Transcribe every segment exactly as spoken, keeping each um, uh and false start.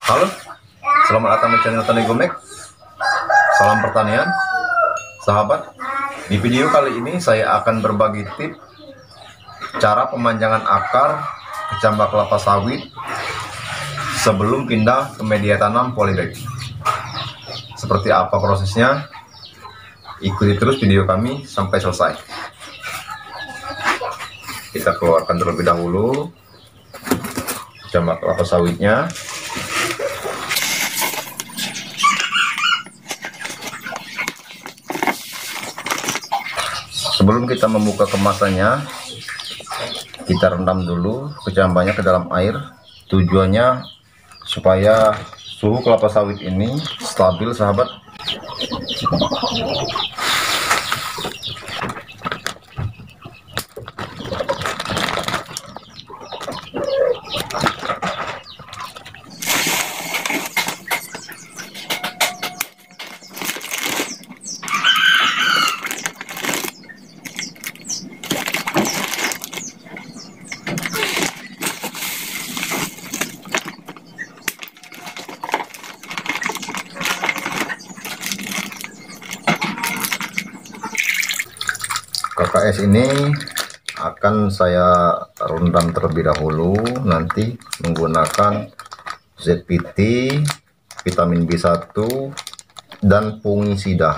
Halo, selamat datang di channel Tani Gomek. Salam pertanian, sahabat. Di video kali ini saya akan berbagi tips cara pemanjangan akar kecambah kelapa sawit sebelum pindah ke media tanam polybag. Seperti apa prosesnya? Ikuti terus video kami sampai selesai. Kita keluarkan terlebih dahulu kecambah kelapa sawitnya. Sebelum kita membuka kemasannya, kita rendam dulu kecambahnya ke dalam air. Tujuannya supaya suhu kelapa sawit ini stabil, sahabat. K K S ini akan saya rendam terlebih dahulu, nanti menggunakan Z P T, vitamin B satu, dan fungisida.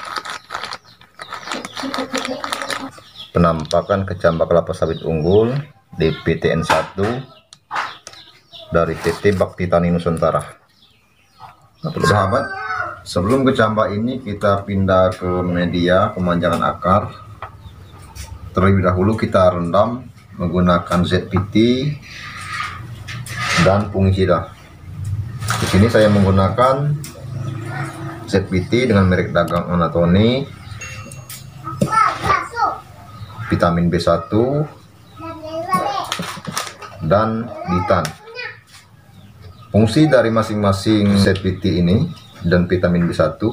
Penampakan kecambah kelapa sawit unggul D P T N satu dari P T Bakti Tani Nusantara. Sahabat, sebelum kecambah ini kita pindah ke media pemanjangan akar, terlebih dahulu kita rendam menggunakan Z P T dan fungisida. Di sini saya menggunakan Z P T dengan merek dagang Anatoni, vitamin B satu, dan Ditan. Fungsi dari masing-masing Z P T ini dan vitamin B satu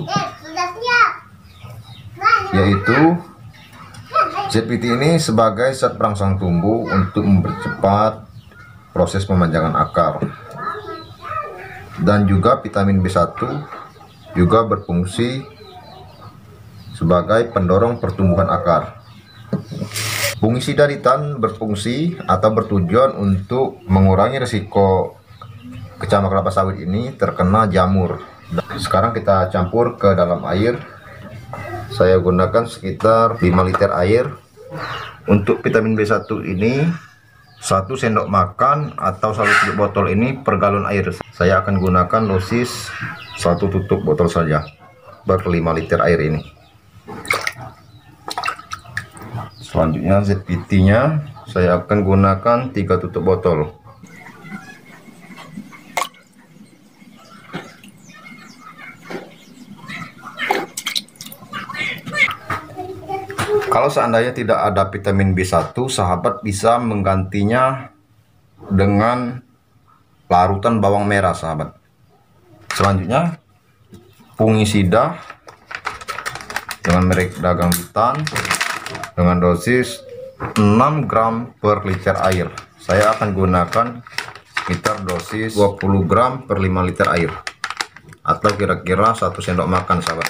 yaitu Z P T ini sebagai zat perangsang tumbuh untuk mempercepat proses pemanjangan akar, dan juga vitamin B satu juga berfungsi sebagai pendorong pertumbuhan akar. Fungisida Ditan berfungsi atau bertujuan untuk mengurangi risiko kecambah kelapa sawit ini terkena jamur. Sekarang kita campur ke dalam air. Saya gunakan sekitar lima liter air. Untuk vitamin B satu ini satu sendok makan atau satu tutup botol ini per galon air. Saya akan gunakan dosis satu tutup botol saja per lima liter air ini. Selanjutnya Z P T nya saya akan gunakan tiga tutup botol. Kalau seandainya tidak ada vitamin B satu, sahabat bisa menggantinya dengan larutan bawang merah, sahabat. Selanjutnya fungisida dengan merek dagang Ditan dengan dosis enam gram per liter air. Saya akan gunakan sekitar dosis dua puluh gram per lima liter air, atau kira-kira satu sendok makan, sahabat.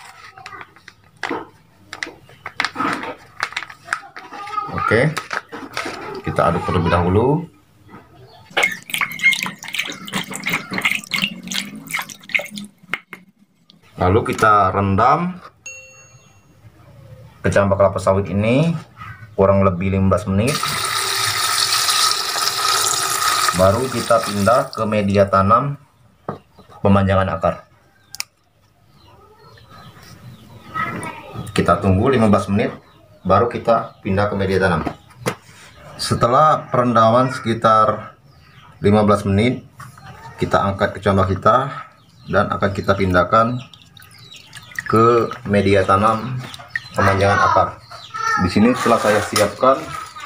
Oke, kita aduk terlebih dahulu. Lalu kita rendam kecambah kelapa sawit ini kurang lebih lima belas menit. Baru kita pindah ke media tanam pemanjangan akar. Kita tunggu lima belas menit, baru kita pindah ke media tanam. Setelah perendaman sekitar lima belas menit, kita angkat kecambah kita dan akan kita pindahkan ke media tanam pemanjangan akar. Di sini setelah saya siapkan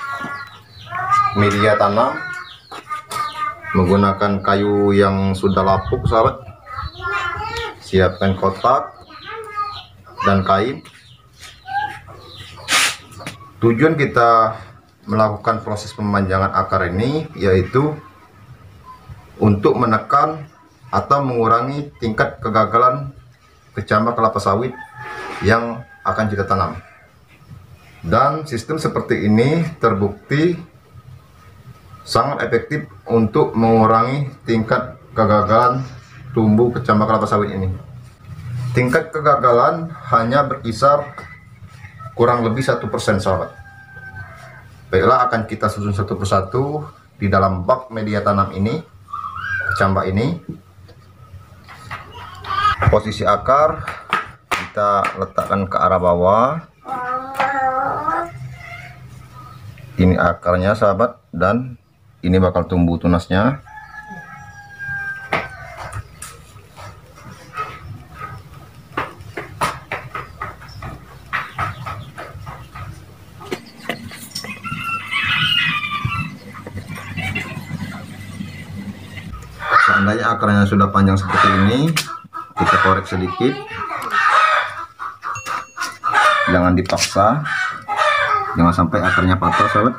media tanam menggunakan kayu yang sudah lapuk, sahabat. Siapkan kotak dan kain. Tujuan kita melakukan proses pemanjangan akar ini yaitu untuk menekan atau mengurangi tingkat kegagalan kecambah kelapa sawit yang akan kita tanam. Dan sistem seperti ini terbukti sangat efektif untuk mengurangi tingkat kegagalan tumbuh kecambah kelapa sawit ini. Tingkat kegagalan hanya berkisar kurang lebih satu persen, sahabat. Baiklah, akan kita susun satu persatu di dalam bak media tanam ini, kecambah ini. Posisi akar kita letakkan ke arah bawah. Ini akarnya, sahabat, dan ini bakal tumbuh tunasnya. Seandainya akarnya sudah panjang seperti ini, kita korek sedikit, jangan dipaksa, jangan sampai akarnya patah, sahabat.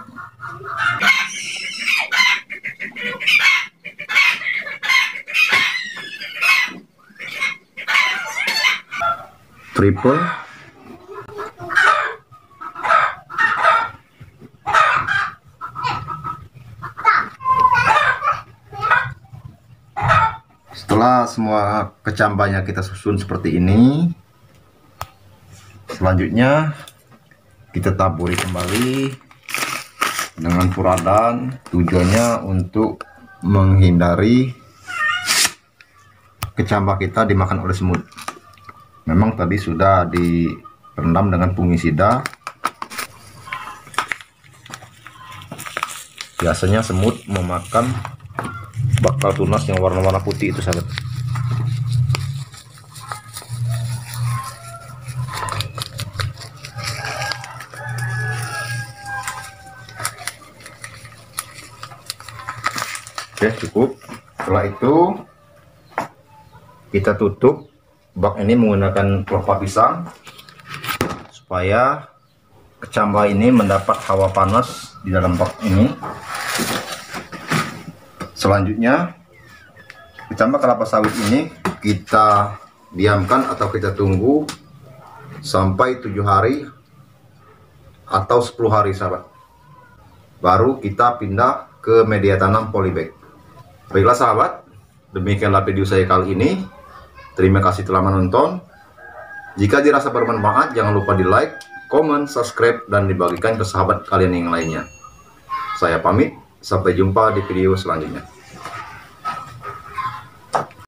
Triple. Setelah semua kecambahnya kita susun seperti ini, selanjutnya kita taburi kembali dengan furadan. Tujuannya untuk menghindari kecambah kita dimakan oleh semut. Memang tadi sudah direndam dengan fungisida. Biasanya semut memakan bakal tunas yang warna-warna putih itu, sahabat. Oke, cukup. Setelah itu kita tutup bak ini menggunakan kelopak pisang supaya kecambah ini mendapat hawa panas di dalam bak ini. Selanjutnya, kecambah kelapa sawit ini kita diamkan atau kita tunggu sampai tujuh hari atau sepuluh hari, sahabat. Baru kita pindah ke media tanam polybag. Baiklah, sahabat, demikianlah video saya kali ini. Terima kasih telah menonton. Jika dirasa bermanfaat, jangan lupa di like, komen, subscribe, dan dibagikan ke sahabat kalian yang lainnya. Saya pamit, sampai jumpa di video selanjutnya.